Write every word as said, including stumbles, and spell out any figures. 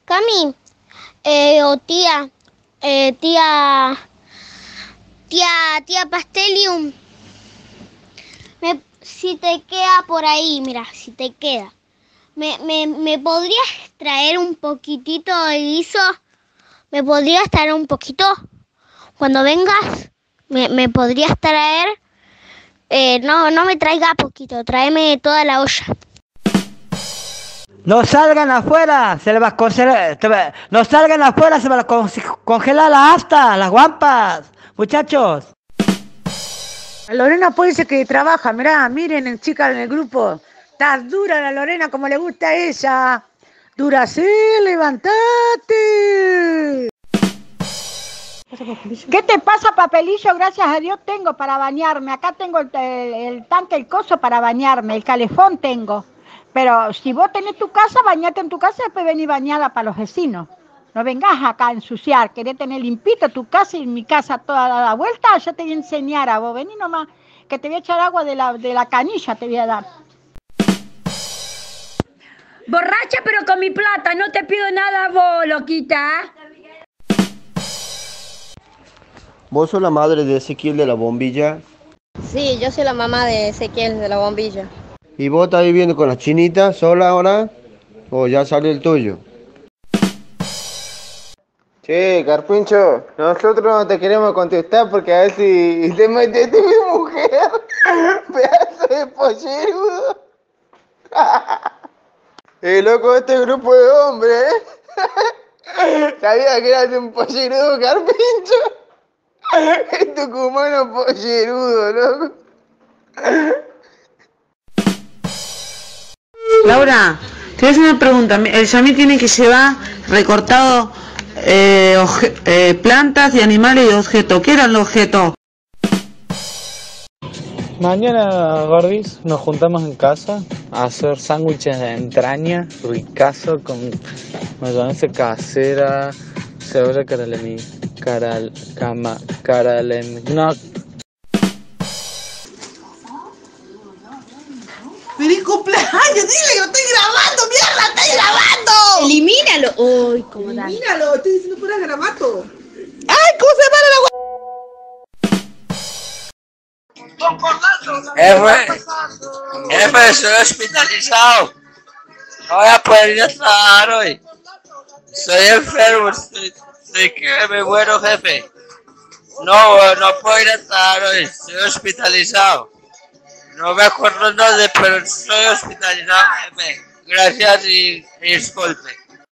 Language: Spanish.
Cami, eh, o tía, eh, tía, tía, tía Pastelium, me, si te queda por ahí, mira, si te queda, ¿me, me, me podrías traer un poquitito de guiso? ¿Me podrías traer un poquito? Cuando vengas, ¿me, me podrías traer? Eh, no, no me traiga poquito, tráeme toda la olla. No salgan afuera, se les va a congelar, no salgan afuera, se van a congelar las astas, las guampas, muchachos. Lorena puede ser que trabaja, mirá, miren, chicas en el grupo, está dura la Lorena como le gusta a ella. Dura, sí, levantate. ¿Qué te pasa, papelillo? Gracias a Dios tengo para bañarme. Acá tengo el, el, el tanque, el coso para bañarme, el calefón tengo. Pero si vos tenés tu casa, bañate en tu casa y después venís bañada para los vecinos. No vengas acá a ensuciar, querés tener limpito tu casa y mi casa toda la vuelta. Yo te voy a enseñar a vos, vení nomás, que te voy a echar agua de la, de la canilla, te voy a dar. Borracha pero con mi plata, no te pido nada a vos, loquita. ¿Vos sos la madre de Ezequiel de la bombilla? Sí, yo soy la mamá de Ezequiel de la bombilla. ¿Y vos estás viviendo con las chinitas sola ahora? ¿O ya salió el tuyo? Che, Carpincho, nosotros no te queremos contestar porque a ver si te metiste mi mujer. Pedazo de pollerudo. Eh, loco, este grupo de hombres, ¿eh? Sabía que eras un pollerudo, Carpincho. Es tucumano pollerudo, loco. Laura, te voy a hacer una pregunta. El Yamil tiene que llevar recortado eh, eh, plantas y animales y objetos. ¿Qué eran los objetos? Mañana, Gordis, nos juntamos en casa a hacer sándwiches de entraña, ricazo, con mayonesa casera, cebolla caralemi, caral, cama, caralem, no. ¡Feliz cumpleaños! ¡Dile que lo estoy grabando! ¡Mierda, estoy grabando! ¡Elimínalo! ¡Uy, cómo da! ¡Elimínalo! Estoy diciendo pura gramato. ¡Ay, cómo se para la Jefe, jefe, soy hospitalizado. No voy a poder ir a trabajar hoy. Estoy enfermo, estoy, estoy que me muero, jefe. No, no puedo ir a trabajar hoy, estoy hospitalizado. No me acuerdo dónde, pero estoy hospitalizado, jefe. Gracias y, y disculpe.